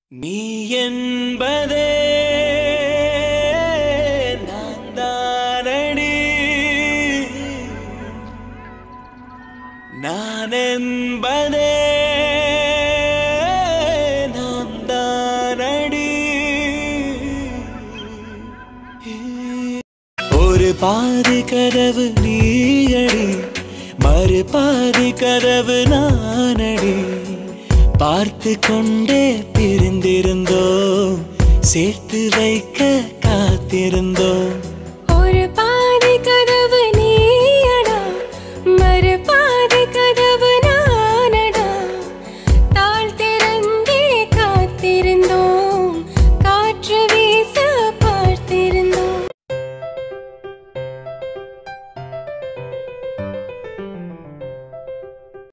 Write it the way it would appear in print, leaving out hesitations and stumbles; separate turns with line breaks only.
நீ என்பதே நான் தானடி, நான் என்பதே நான் தானடி. ஒரு பாதி கதவு நீயடி, மறு பாதி கதவு நானடி. பார்த்து கொண்டே பிரிந்திருந்தோம், சேர்த்து வைக்க காத்திருந்தோம்.